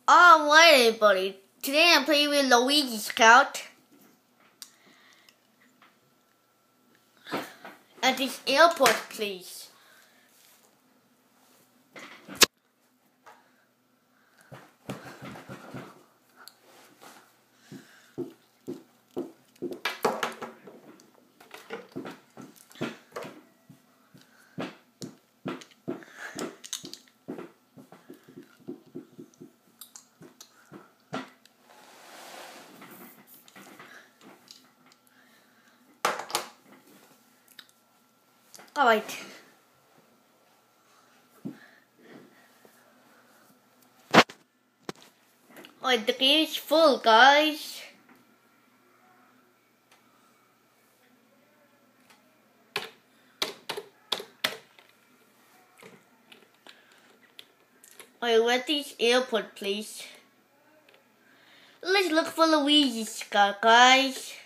Alright everybody, today I'm playing with Luigi Scout at this airport please. Alright. Alright, the game is full, guys. Alright, where's this airport, please? Let's look for Luigi Scout, guys.